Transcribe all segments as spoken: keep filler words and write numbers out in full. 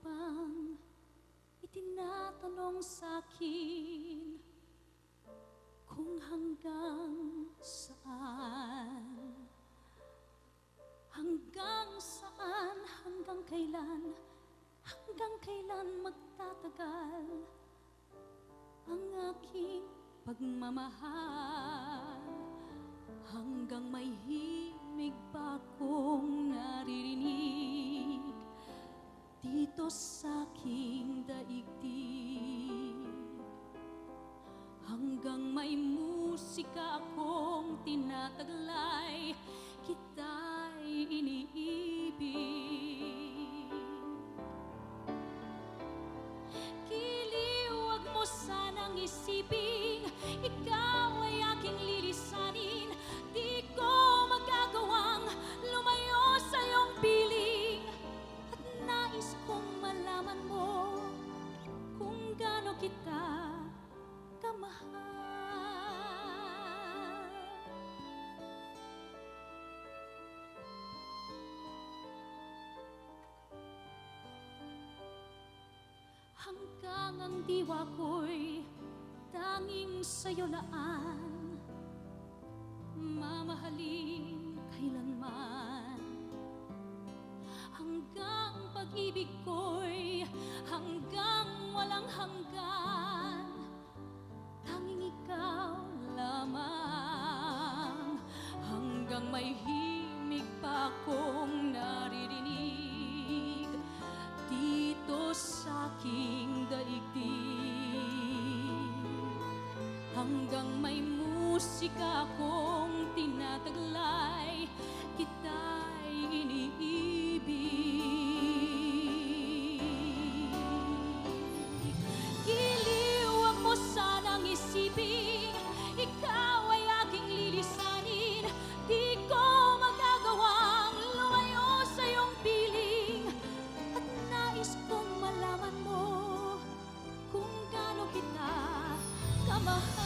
bang itinatanong sa'kin kung hanggang saan? Hanggang saan, hanggang kailan, hanggang kailan magtatagal ang aking pagmamahal? Hanggang may himig pa akong naririnig dito sa aking daigdig. Hanggang may musika akong tinataglay, kita'y iniibig. Giliw, wag mo sanang isiping ikaw ay aking lilisanin. Di ko magagawang lumayo sa iyong piling. At nais kong malaman mo kung gaano kita kamahal. Hanggang ang diwa ko'y tanging sa'yo laan, mamahalin kailanman. Hanggang pag-ibig ko'y hanggang walang hanggan, tanging ikaw lamang. Hanggang may himig pa akong naririnig dito sa aking daigdig. Hanggang may musika akong tinataglay, kita'y iniibig. Giliw, wag mo sanang isiping ikaw ay aking lilisanin. Di ko magagawang lumayo sa iyong piling. At nais kong malaman mo kung gaano kita kamahal.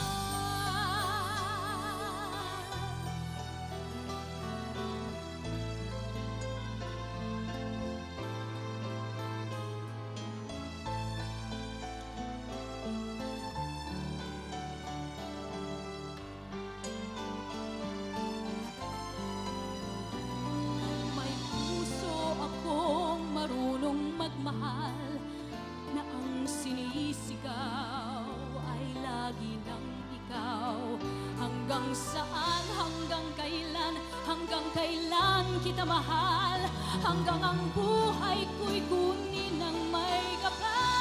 May puso akong marunong magmahal, na ang sinisigaw ay lagi ng ikaw. Hanggang saan, hanggang kailan, hanggang kailan kita mahal? Hanggang ang buhay ko'y kunin ng may kapal.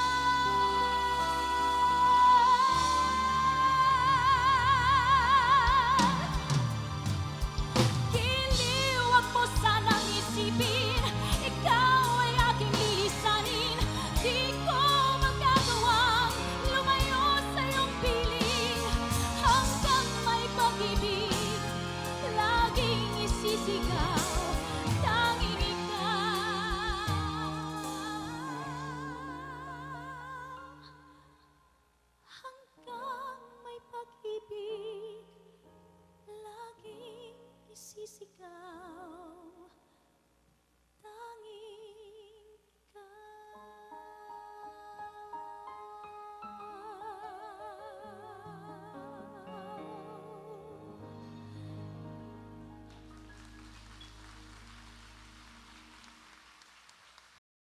Giliw, wag mo sanang isipin ikaw ay aking lilisanin. Di ko magagawang lumayo sa iyong piling. Hanggang may pag-ibig laging isisigaw, tanging ikaw. Hanggang may pag-ibig laging isisigaw.